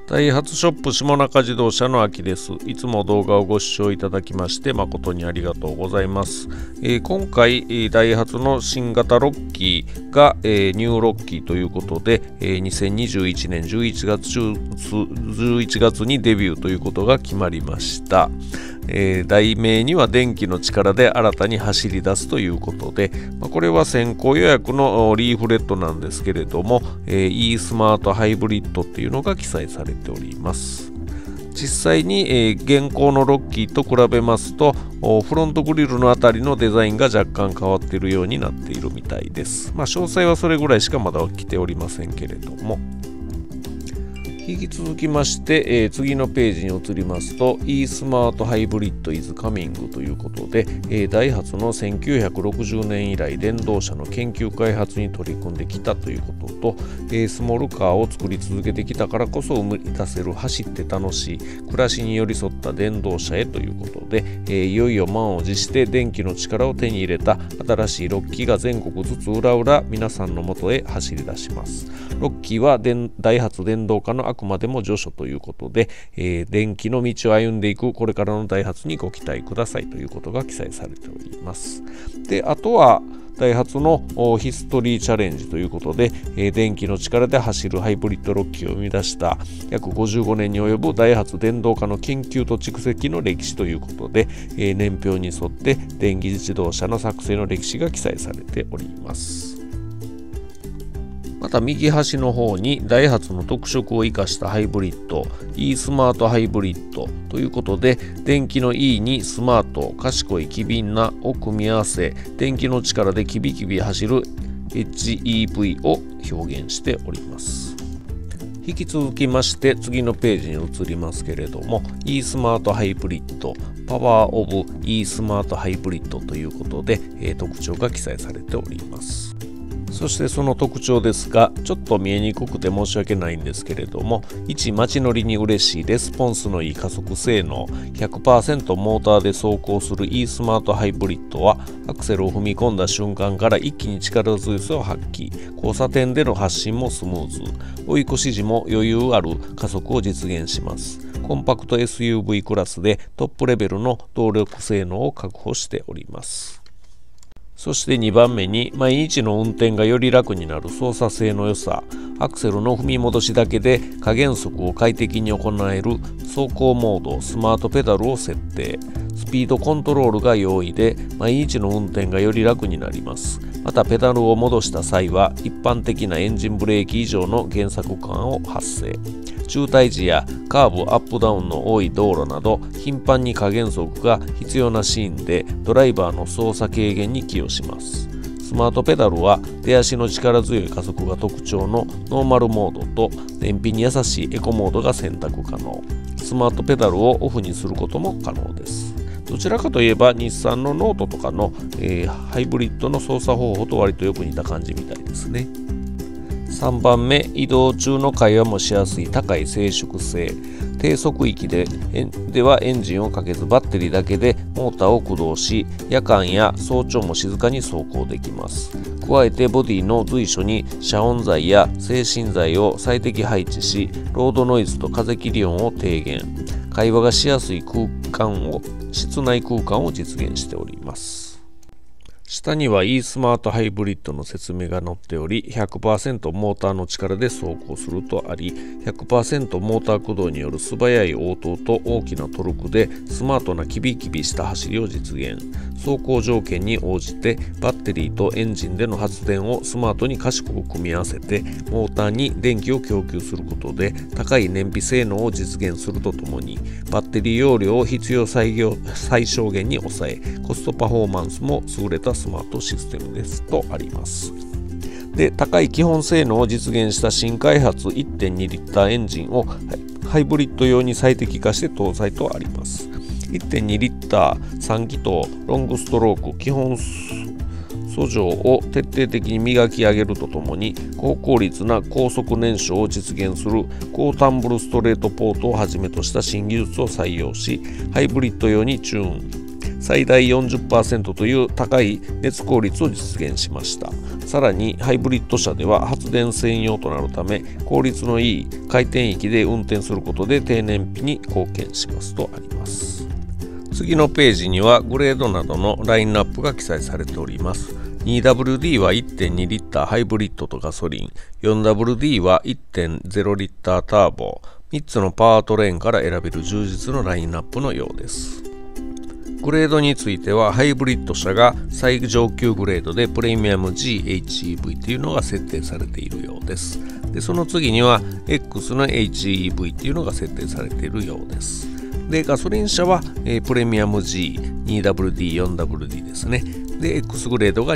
ダイハツショップ下中自動車の秋です。いつも動画をご視聴いただきまして誠にありがとうございます。今回ダイハツの新型ロッキーが、ニューロッキーということで、2021年11月にデビューということが決まりました。題名には電気の力で新たに走り出すということで、これは先行予約のリーフレットなんですけれども、e スマートハイブリッドっていうのが記載されております。実際に、現行のロッキーと比べますとフロントグリルのあたりのデザインが若干変わっているようになっているみたいです。詳細はそれぐらいしかまだ来ておりませんけれども、引き続きまして、次のページに移りますと e スマートハイブリッド is coming ということで、ダイハツの1960年以来電動車の研究開発に取り組んできたということと、スモールカーを作り続けてきたからこそ生み出せる走って楽しい暮らしに寄り添った電動車へということで、いよいよ満を持して電気の力を手に入れた新しいロッキーが全国ずつ裏裏皆さんのもとへ走り出します。ロッキーはダイハツ電動化のあくまでも序書ということで、電気の道を歩んでいくこれからのダイハツにご期待くださいということが記載されております。で、あとはダイハツのヒストリーチャレンジということで、電気の力で走るハイブリッドロッキーを生み出した約55年に及ぶダイハツ電動化の研究と蓄積の歴史ということで、年表に沿って電気自動車の作成の歴史が記載されております。また右端の方にダイハツの特色を生かしたハイブリッド e スマートハイブリッドということで、電気の E にスマート賢い機敏なを組み合わせ電気の力でキビキビ走る HEV を表現しております。引き続きまして次のページに移りますけれども e スマートハイブリッドパワーオブ e スマートハイブリッドということで、特徴が記載されております。そしてその特徴ですが、ちょっと見えにくくて申し訳ないんですけれども、1、街乗りに嬉しいレスポンスのいい加速性能 100% モーターで走行する e スマートハイブリッドはアクセルを踏み込んだ瞬間から一気に力強さを発揮、交差点での発進もスムーズ、追い越し時も余裕ある加速を実現します。コンパクト SUV クラスでトップレベルの動力性能を確保しております。そして2番目に毎日の運転がより楽になる操作性の良さ、アクセルの踏み戻しだけで加減速を快適に行える走行モードスマートペダルを設定、スピードコントロールが容易で毎日の運転がより楽になります。またペダルを戻した際は一般的なエンジンブレーキ以上の減速感を発生、渋滞時やカーブアップダウンの多い道路など頻繁に加減速が必要なシーンでドライバーの操作軽減に寄与します。スマートペダルは出足の力強い加速が特徴のノーマルモードと燃費に優しいエコモードが選択可能。スマートペダルをオフにすることも可能です。どちらかといえば日産のノートとかの、ハイブリッドの操作方法と割とよく似た感じみたいですね。3番目、移動中の会話もしやすい高い静粛性、低速域ではエンジンをかけずバッテリーだけでモーターを駆動し、夜間や早朝も静かに走行できます。加えてボディの随所に遮音材や静振材を最適配置し、ロードノイズと風切り音を低減、会話がしやすい室内空間を実現しております。下には e スマートハイブリッドの説明が載っており、 100% モーターの力で走行するとあり、 100% モーター駆動による素早い応答と大きなトルクでスマートなキビキビした走りを実現、走行条件に応じてバッテリーとエンジンでの発電をスマートに賢く組み合わせてモーターに電気を供給することで高い燃費性能を実現するとともに、バッテリー容量を必要最小限に抑え、コストパフォーマンスも優れたスマートシステムですとあります。で、高い基本性能を実現した新開発 1.2 リッターエンジンをハイブリッド用に最適化して搭載とあります。1.2 リッター3気筒ロングストローク基本素性を徹底的に磨き上げるとともに、高効率な高速燃焼を実現する高タンブルストレートポートをはじめとした新技術を採用し、ハイブリッド用にチューン、 最大 40% という高い熱効率を実現しました。さらにハイブリッド車では発電専用となるため、効率のいい回転域で運転することで低燃費に貢献しますとあります。次のページにはグレードなどのラインナップが記載されております。2WD は 1.2 リッターハイブリッドとガソリン、4WD は 1.0 リッターターボ、3つのパワートレーンから選べる充実のラインナップのようです。グレードについてはハイブリッド車が最上級グレードでプレミアム GHEV というのが設定されているようです。で、その次には X の HEV というのが設定されているようです。で、ガソリン車は、プレミアム G、2WD、4WD ですね。で、X グレードが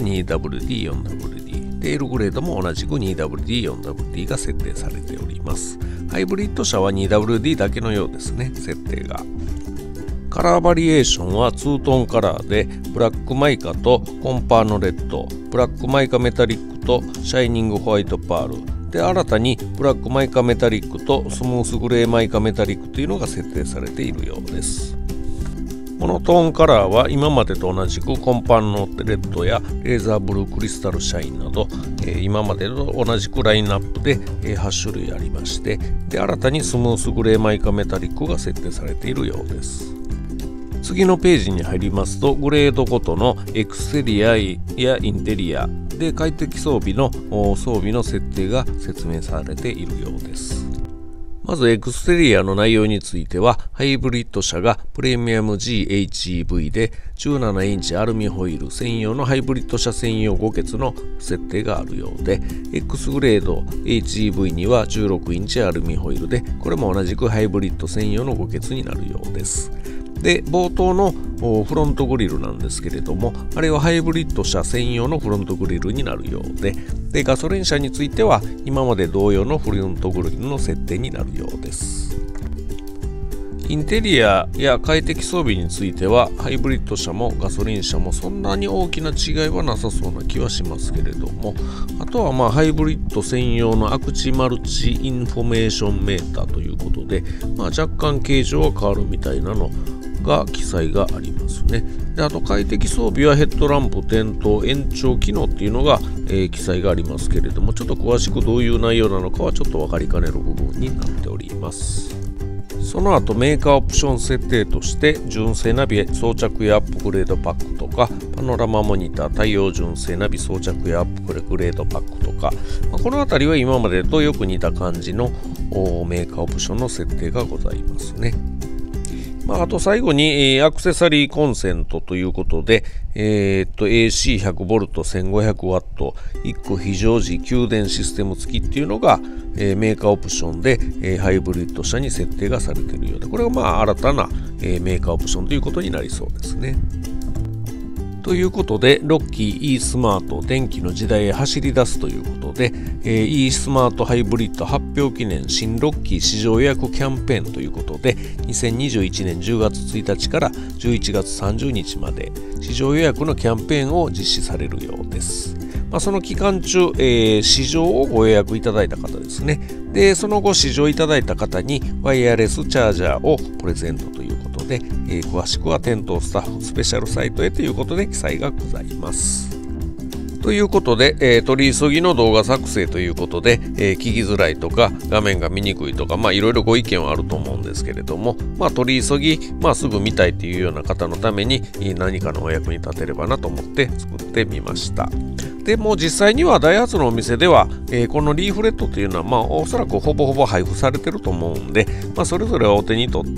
2WD、4WD。で、L グレードも同じく 2WD、4WD が設定されております。ハイブリッド車は 2WD だけのようですね、設定が。カラーバリエーションはツートンカラーで、ブラックマイカとコンパーノレッド、ブラックマイカメタリックとシャイニングホワイトパール、で、新たにブラックマイカメタリックとスムースグレーマイカメタリックというのが設定されているようです。モノトーンカラーは今までと同じくコンパンノレッドやレーザーブルークリスタルシャインなど、今までと同じくラインナップで、8種類ありまして、で、新たにスムースグレーマイカメタリックが設定されているようです。次のページに入りますと、グレードごとのエクステリアやインテリアで快適装備の設定が説明されているようです。まずエクステリアの内容については、ハイブリッド車がプレミアム GHEV で17インチアルミホイール専用のハイブリッド車専用5欠の設定があるようで、X グレード HEV には16インチアルミホイールで、これも同じくハイブリッド専用の5欠になるようです。で、冒頭のフロントグリルなんですけれども、あれはハイブリッド車専用のフロントグリルになるようで、ガソリン車については今まで同様のフロントグリルの設定になるようです。インテリアや快適装備については、ハイブリッド車もガソリン車もそんなに大きな違いはなさそうな気はしますけれども、あとはハイブリッド専用のアクチマルチインフォメーションメーターということで、若干形状は変わるみたいなのが記載がありますね。で、あと快適装備はヘッドランプ点灯延長機能っていうのが、記載がありますけれども、ちょっと詳しくどういう内容なのかはちょっと分かりかねる部分になっております。その後メーカーオプション設定として純正ナビ装着やアップグレードパックとかパノラマモニター対応純正ナビ装着やアップグレードパックとか、この辺りは今までとよく似た感じのメーカーオプションの設定がございますね。あと最後に、アクセサリーコンセントということで、AC100V、1500W、1個非常時給電システム付きっていうのが、メーカーオプションで、ハイブリッド車に設定がされているようで、これが新たな、メーカーオプションということになりそうですね。ということで、ロッキー e スマート電気の時代へ走り出すということで、e スマートハイブリッド発表記念新ロッキー市場予約キャンペーンということで、2021年10月1日から11月30日まで市場予約のキャンペーンを実施されるようです。その期間中、試乗をご予約いただいた方ですね。で、その後試乗いただいた方にワイヤレスチャージャーをプレゼントということで、詳しくは店頭スタッフスペシャルサイトへということで記載がございます。ということで、取り急ぎの動画作成ということで、聞きづらいとか画面が見にくいとか、いろいろご意見はあると思うんですけれども、取り急ぎ、すぐ見たいというような方のために何かのお役に立てればなと思って作ってみました。でもう実際にはダイハツのお店では、このリーフレットというのはおそらくほぼほぼ配布されてると思うんで、それぞれお手に取って、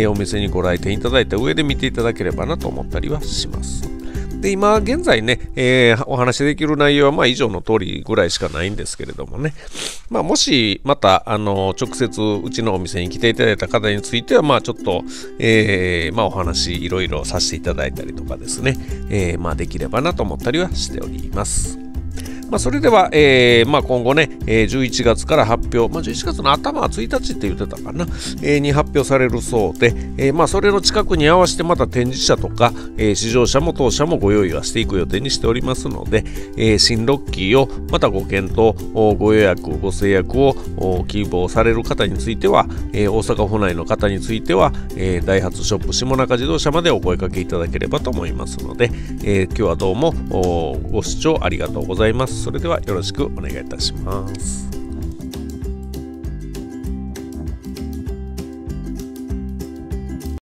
お店にご来店いただいた上で見ていただければなと思ったりはします。で、今現在ね、お話しできる内容は以上の通りぐらいしかないんですけれどもね、もしまた直接うちのお店に来ていただいた方についてはちょっと、お話いろいろさせていただいたりとかですね、できればなと思ったりはしております。 それでは、今後ね、11月から発表、11月の頭は1日って言ってたかな、に発表されるそうで、それの近くに合わせてまた展示車とか、試乗車も当社もご用意はしていく予定にしておりますので、新ロッキーをまたご検討、ご予約、ご制約を希望される方については、大阪府内の方については、ダイハツショップ下中自動車までお声掛けいただければと思いますので、今日はどうもご視聴ありがとうございます。それではよろしくお願いいたします。